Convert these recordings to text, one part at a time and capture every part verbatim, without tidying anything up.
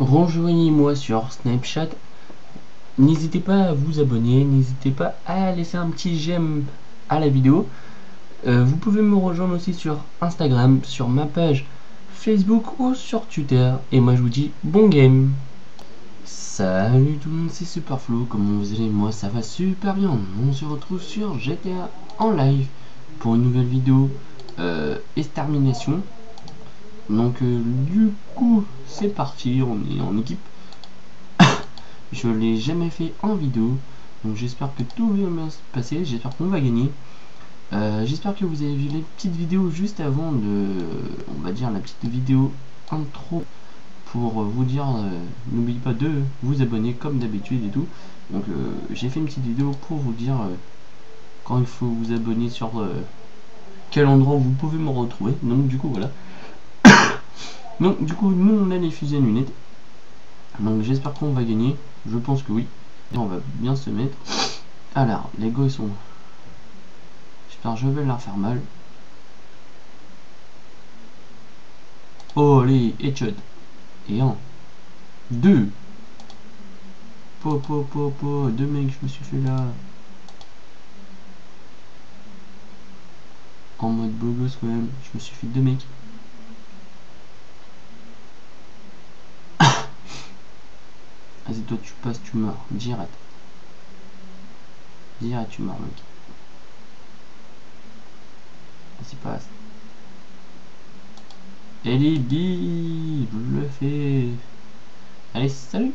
rejoignez-moi sur Snapchat. N'hésitez pas à vous abonner, n'hésitez pas à laisser un petit j'aime à la vidéo. Euh, vous pouvez me rejoindre aussi sur Instagram, sur ma page Facebook ou sur Twitter. Et moi je vous dis bon game. Salut tout le monde, c'est Superflo, comment vous allez? Moi ça va super bien. On se retrouve sur G T A en live pour une nouvelle vidéo euh, extermination. Donc euh, du coup c'est parti, on est en équipe. Je l'ai jamais fait en vidéo, donc j'espère que tout va bien se passer, j'espère qu'on va gagner. Euh, j'espère que vous avez vu les petites vidéos juste avant de, on va dire la petite vidéo intro pour vous dire, euh, n'oubliez pas de vous abonner comme d'habitude et tout. Donc euh, j'ai fait une petite vidéo pour vous dire euh, quand il faut vous abonner sur euh, quel endroit vous pouvez me retrouver. Donc du coup voilà. Donc du coup nous on a les fusées à lunettes. Donc j'espère qu'on va gagner. Je pense que oui. Et on va bien se mettre. Alors les gars ils sont. J'espère que je vais leur faire mal. Oh allez, headshot. Et un. Deux. Po po po po. Deux mecs je me suis fait là. En mode beau gosse quand même. Je me suis fait deux mecs. Vas-y toi tu passes, tu meurs. Direct. Direct tu meurs mec. Vas-y passe. Et les billes, je le fais. Allez salut.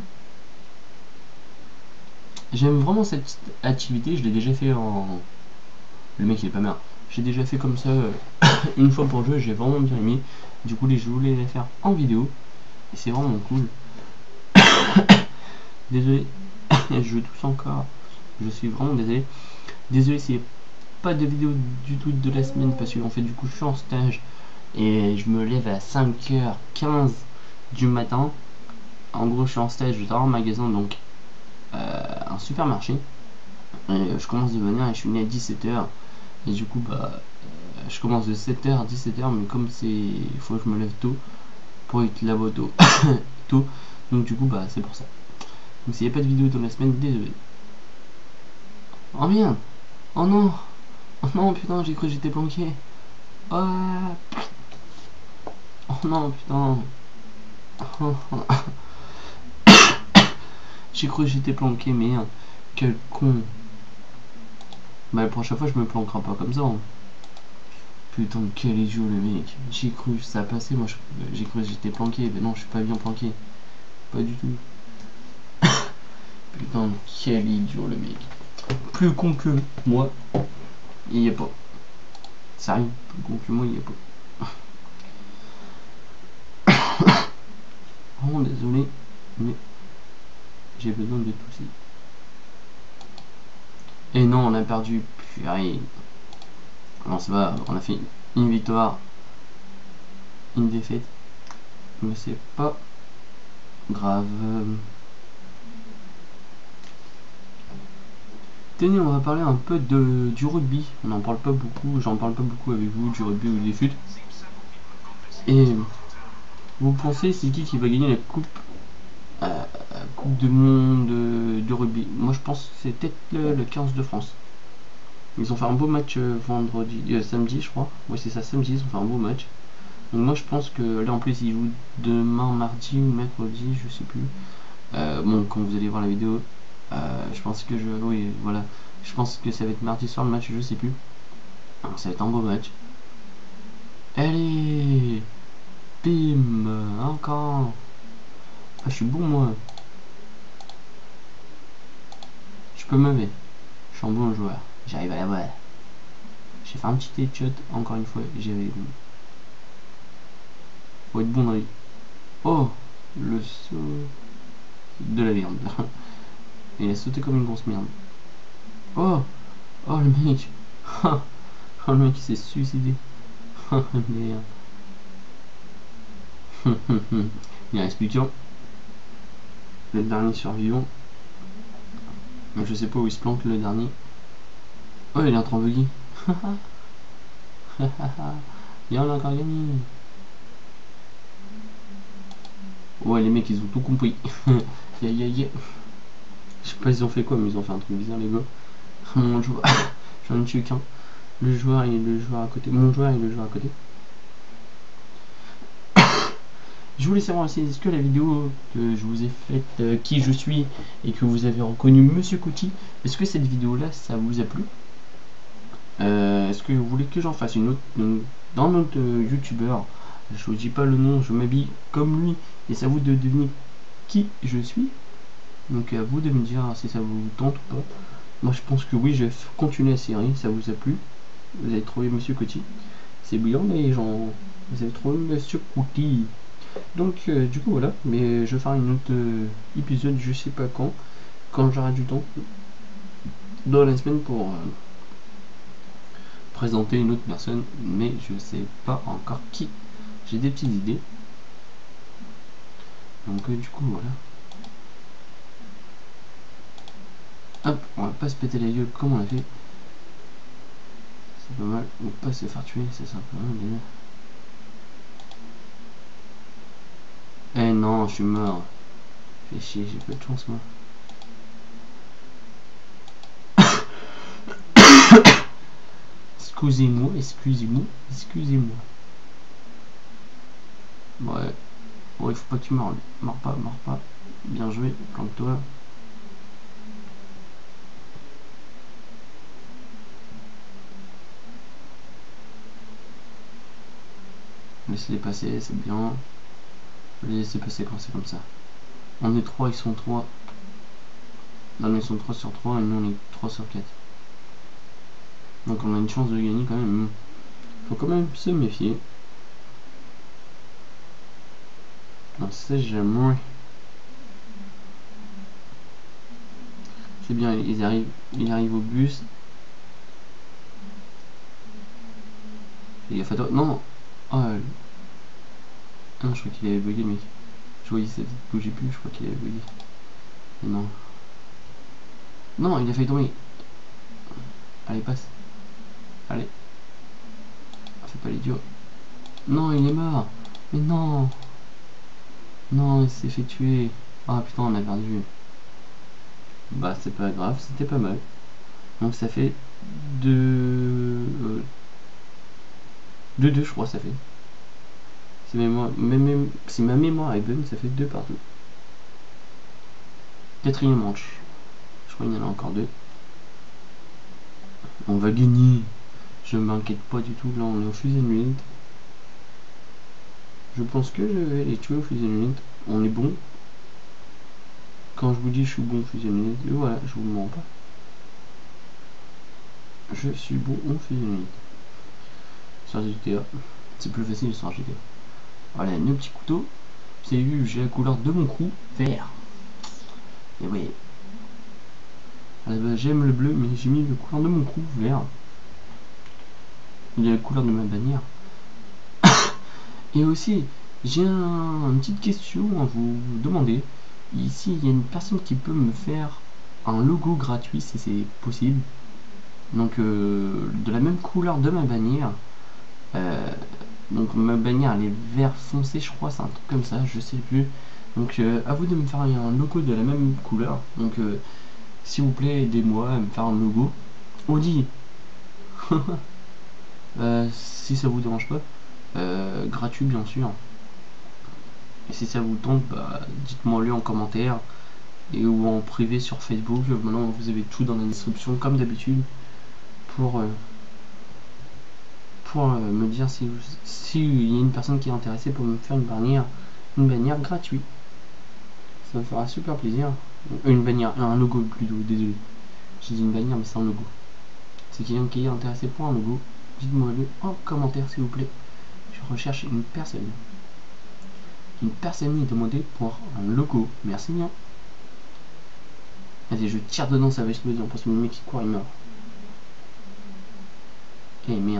J'aime vraiment cette activité, je l'ai déjà fait en... Le mec il est pas mal. J'ai déjà fait comme ça euh, une fois pour jouer, j'ai vraiment bien aimé. Du coup les je voulais les faire en vidéo. Et c'est vraiment cool. Désolé, je tousse encore. Je suis vraiment désolé. Désolé s'il n'y a pas de vidéo du tout de la semaine parce qu'en fait du coup je suis en stage. Et je me lève à cinq heures quinze du matin. En gros je suis en stage dans un magasin, donc euh, un supermarché. Et je commence de venir et je suis né à dix-sept heures. Et du coup bah euh, je commence de sept heures à dix-sept heures, mais comme c'est, il faut que je me lève tôt pour être là-bas tôt. tôt. Donc du coup bah c'est pour ça. Donc s'il n'y a pas de vidéo dans la semaine, désolé. Oh merde. Oh non. Oh non putain, j'ai cru que j'étais planqué. Oh, oh non putain. Oh, oh. J'ai cru que j'étais planqué, mais hein, quel con. Bah la prochaine fois je me planquerai pas comme ça. Hein. Putain quel idiot le mec. J'ai cru que ça passait, moi j'ai cru que j'étais planqué, mais non je suis pas bien planqué. Pas du tout. Putain quel idiot le mec. Plus con que moi, il y a pas. Sérieux, plus con que moi il y a pas. Vraiment désolé, mais j'ai besoin de tousser. Et non, on a perdu. Purée. Non, ça va, on a fait une victoire, une défaite, mais c'est pas grave. Tenez, on va parler un peu de, du rugby. On n'en parle pas beaucoup, j'en parle pas beaucoup avec vous, du rugby ou des foot. Et vous pensez, c'est qui qui va gagner la coupe euh, Coupe du monde de, de rugby? Moi je pense que c'est peut-être le, le quinze de France. Ils ont fait un beau match euh, vendredi, euh, samedi je crois. Oui c'est ça, samedi, ils ont fait un beau match. Donc moi je pense que là en plus ils jouent demain, mardi ou mercredi, je sais plus. Euh, bon, quand vous allez voir la vidéo, euh, je pense que je, oui voilà, je pense que ça va être mardi soir le match, je sais plus. Donc ça va être un beau match. Allez, bim, encore. Ah, je suis bon moi. Je peux me lever. Je suis un bon joueur. J'arrive à la voir. J'ai fait un petit headshot encore une fois. J'ai. Faut être bon dans les. Oh, le saut de la merde. Il a sauté comme une grosse merde. Oh, oh le mec. Oh le mec il s'est suicidé. Oh merde. Il reste plus qu'un. Le dernier survivant. Mais je sais pas où il se planque le dernier. Oh il est en train de buggy. Et on a encore gagné. Ouais, les mecs, ils ont tout compris. Aïe aïe aïe. Je sais pas, ils ont fait quoi, mais ils ont fait un truc bizarre, les gars. Mon joueur. J'en ai tué qu'un. Le joueur et le joueur à côté. Mon joueur et le joueur à côté. Je voulais savoir aussi, est-ce que la vidéo que je vous ai faite, euh, qui je suis, et que vous avez reconnu Monsieur Couty, est-ce que cette vidéo-là, ça vous a plu? euh, Est-ce que vous voulez que j'en fasse une autre une, dans notre euh, youtubeur? Je vous dis pas le nom, je m'habille comme lui, et c'est à vous de deviner qui je suis. Donc à vous de me dire si ça vous tente ou pas. Moi je pense que oui, je vais continuer la série, ça vous a plu. Vous avez trouvé Monsieur Couty. C'est brillant les gens. Vous avez trouvé Monsieur Couty. Donc euh, du coup voilà, mais je vais faire une autre euh, épisode, je sais pas quand, quand j'aurai du temps, dans la semaine pour euh, présenter une autre personne, mais je sais pas encore qui. J'ai des petites idées. Donc euh, du coup voilà. Hop, on va pas se péter la gueule comme on l'a fait. C'est pas mal, ou pas se faire tuer, c'est simplement déjà. Eh non, je suis mort. Fais chier, j'ai pas de chance moi. Excusez-moi, excusez-moi, excusez-moi. Ouais. Bon, il faut pas que tu meurs. Meurs pas, meurs pas. Bien joué, plante-toi. Laisse-les passer, c'est bien. Les laisser passer quand c'est comme ça. On est trois, ils sont trois. Non, ils sont trois sur trois et nous on est trois sur quatre. Donc on a une chance de gagner quand même. Faut quand même se méfier. On sait jamais. C'est bien, ils arrivent, ils arrivent au bus. Il a fait toi. Non. Oh, euh... ah, je crois qu'il avait bugué le mec. Je voyais ça bougeait plus, je crois qu'il avait bugué. Mais non. Non, il a failli tomber. Allez, passe. Allez. Fais pas l'idiot. Non, il est mort. Mais non. Non, il s'est fait tuer. Ah putain, on a perdu. Bah, c'est pas grave, c'était pas mal. Donc ça fait deux... Euh, deux deux, je crois, ça fait. Si, mémoire, même, si ma mémoire est bonne, ça fait deux partout. Quatrième manche. Je crois qu'il y en a encore deux. On va gagner. Je m'inquiète pas du tout. Là, on est au fusil de lunette. Je pense que je vais les tuer au fusil de lunette. On est bon. Quand je vous dis je suis bon au fusil de lunette, voilà, je vous le mens pas. Je suis bon au fusil de lunette. Sur G T A. C'est plus facile sur G T A. Voilà, nos petits couteaux. Vous avez vu, j'ai la couleur de mon crew, vert. Et oui. J'aime le bleu, mais j'ai mis la couleur de mon crew, vert. Il est la couleur de ma bannière. Et aussi, j'ai un, une petite question à vous demander. Ici, il y a une personne qui peut me faire un logo gratuit, si c'est possible. Donc, euh, de la même couleur de ma bannière. Euh, donc, ma bannière, elle est vert foncé, je crois, c'est un truc comme ça, je sais plus. Donc, euh, à vous de me faire un logo de la même couleur. Donc, euh, s'il vous plaît, aidez-moi à me faire un logo. On dit, euh, si ça vous dérange pas, euh, gratuit bien sûr. Et si ça vous tente, bah, dites-moi le en commentaire et ou en privé sur Facebook. Maintenant, vous avez tout dans la description comme d'habitude pour euh, pour euh, me dire si si il y a une personne qui est intéressée pour me faire une bannière une bannière gratuite. Ça me fera super plaisir. Une bannière, un logo plutôt. Désolé, j'ai dit une bannière mais c'est un logo. C'est quelqu'un qui est intéressé pour un logo. Dites-moi le en commentaire s'il vous plaît. Je recherche une personne. Une personne est demandée pour un logo. Merci bien. Allez, je tire dedans, ça va exploser. On pense que le mec qui court, il meurt. Eh merde.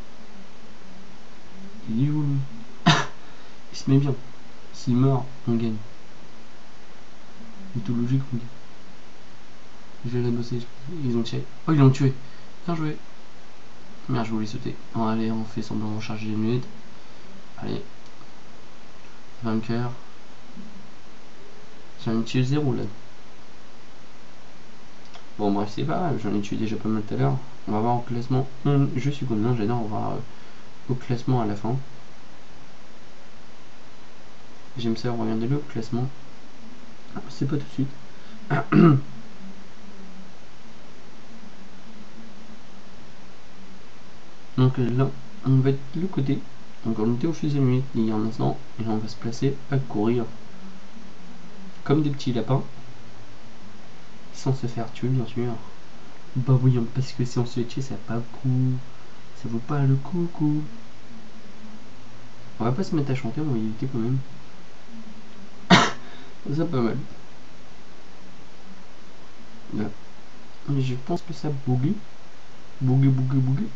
Il est où lui? Il se met bien. S'il meurt, on gagne. Mythologique, on gagne. Je vais la bosser. Ils ont tiré. Oh, ils l'ont tué. Bien joué. Merde, je voulais sauter. Bon, allez, on fait semblant de recharger les lunettes. Allez. Vainqueur. J'en ai tué zéro là. Bon bref, c'est pas grave, j'en ai tué déjà pas mal tout à l'heure. On va voir au classement. Hum, je suis combien, j'adore voir euh, au classement à la fin. J'aime ça, regardez le classement. Ah, c'est pas tout de suite. Donc là, on va être de l'autre côté. Donc on était au fusil nuit il y a un instant. Et là on va se placer à courir. Comme des petits lapins. Sans se faire tuer bien sûr. Bah oui, parce que si on se fait tuer, ça va pas le coup. Ça vaut pas le coup, coup. On va pas se mettre à chanter, on va y éviter quand même. Ça pas mal. Là. Je pense que ça boogie. Boogie, boogie, boogie.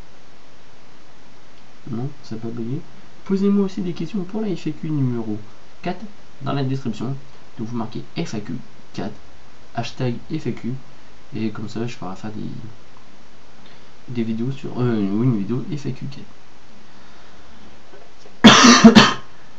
Non, ça n'a pas bugué. Posez-moi aussi des questions pour la F A Q numéro quatre dans la description. Donc vous marquez F A Q quatre, hashtag F A Q. Et comme ça, je pourrai faire des, des vidéos sur... Euh, oui, une vidéo F A Q quatre.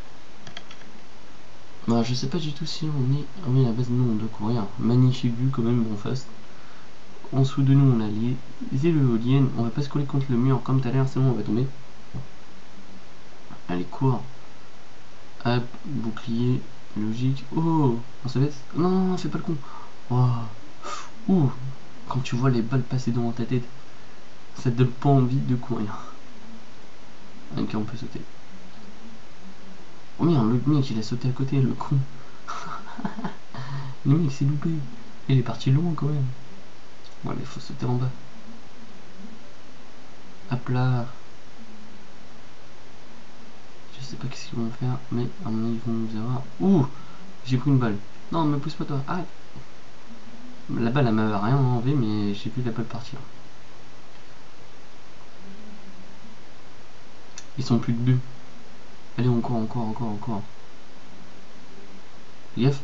Bah, je sais pas du tout si on est... Ah oui, à la base, nous, on doit courir. Magnifique vue quand même, bon face. En dessous de nous, on a les, les éoliennes. On va pas se coller contre le mur comme tout à l'heure, c'est bon, on va tomber. Allez, cours. Hop, bouclier, logique. Oh, on se baisse. Non, non, non, fais pas le con. Oh. Ouh, quand tu vois les balles passer devant ta tête, ça te donne pas envie de courir. Ok, on peut sauter. Oh merde, le mec il a sauté à côté, le con. Le mec s'est loupé. Il est parti loin quand même. Bon, allez, faut sauter en bas. Hop là. Je sais pas qu'est-ce qu'ils vont faire, mais à mon avis ils vont nous avoir. Ouh, j'ai pris une balle. Non, me pousse pas toi, arrête. La balle elle m'avait rien enlevé, mais j'ai vu la balle partir. Ils sont plus de deux. Allez, encore, encore, encore, encore. Fais gaffe.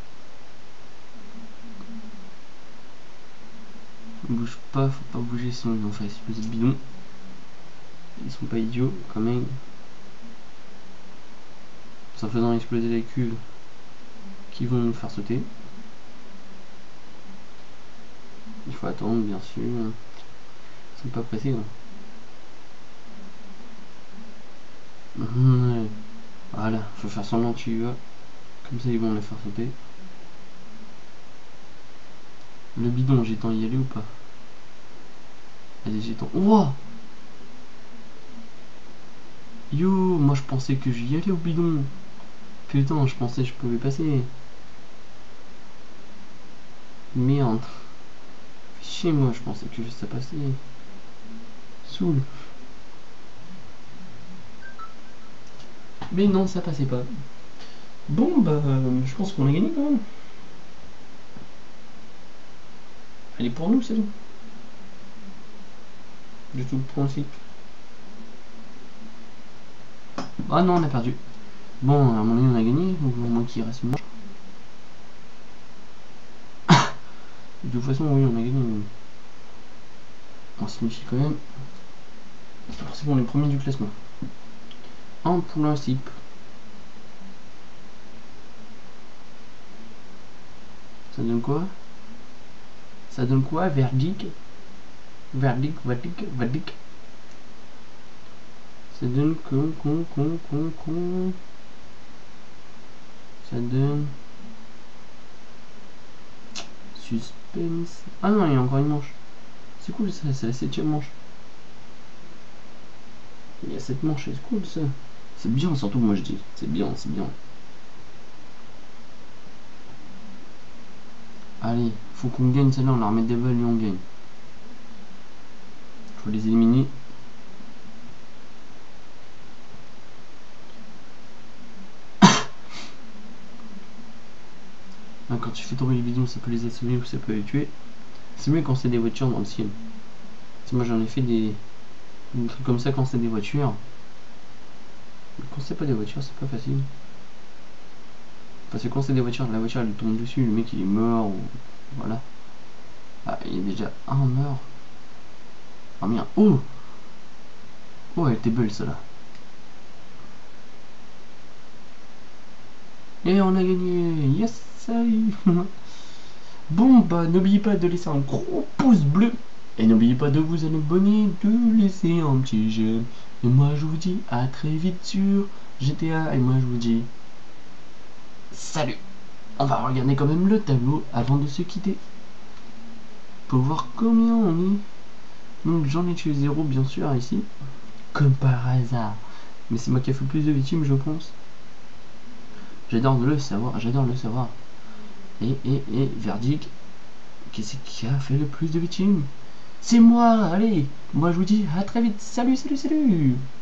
Bouge pas, faut pas bouger sinon ils vont faire exploser le bidon. Ils sont pas idiots quand même. En faisant exploser la cuve qui vont nous faire sauter. Il faut attendre bien sûr. Ils sont pas pressés. Hein. Mmh, ouais. Voilà, faut faire semblant que tu y vas. Comme ça ils vont les faire sauter. Le bidon, j'ai temps y aller ou pas? Allez, j'ai temps. Wow! Yo, moi je pensais que j'y allais au bidon. Putain, je pensais que je pouvais passer. Merde. Chez moi, je pensais que ça passait. Soul. Mais non, ça passait pas. Bon, bah, euh, je pense qu'on a gagné quand même. Elle est pour nous, c'est tout. Du tout pour le site. Ah non, on a perdu. Bon, à mon avis, on a gagné. Donc, au moins qu'il reste une manche. De toute façon, oui, on a gagné. On se méfie quand même. C'est bon, les premiers du classement. En principe. Ça donne quoi? Ça donne quoi? Verdict? Verdict, verdict, verdict. Ça donne con, con, con, con, con. Ça donne... Suspense. Ah non, il y a encore une manche. C'est cool ça, c'est la septième manche. Il y a cette manche, c'est cool ça. C'est bien, surtout moi je dis. C'est bien, c'est bien. Allez, faut qu'on gagne celle-là, on leur met des balles et on gagne. Faut les éliminer. Là, quand tu fais tomber les bidons, ça peut les assommer ou ça peut les tuer. C'est mieux quand c'est des voitures dans le ciel. Parce que moi j'en ai fait des... des trucs comme ça quand c'est des voitures. Mais quand c'est pas des voitures, c'est pas facile. Parce que quand c'est des voitures, la voiture elle lui tombe dessus, le mec il est mort ou... Voilà. Ah, il y a déjà un mort. Oh merde. Oh Oh, elle était belle celle-là. Et on a gagné. Yes, ça y est. Bon, bah, n'oubliez pas de laisser un gros pouce bleu. Et n'oubliez pas de vous abonner, de laisser un petit j'aime. Et moi, je vous dis à très vite sur G T A. Et moi, je vous dis salut. On va regarder quand même le tableau avant de se quitter. Pour voir combien on est. Donc, j'en ai tué zéro, bien sûr, ici. Comme par hasard. Mais c'est moi qui ai fait le plus de victimes, je pense. J'adore le savoir, j'adore le savoir. Et, et, et, verdict. Qu'est-ce qui a fait le plus de victimes? C'est moi, allez. Moi, je vous dis à très vite. Salut, salut, salut.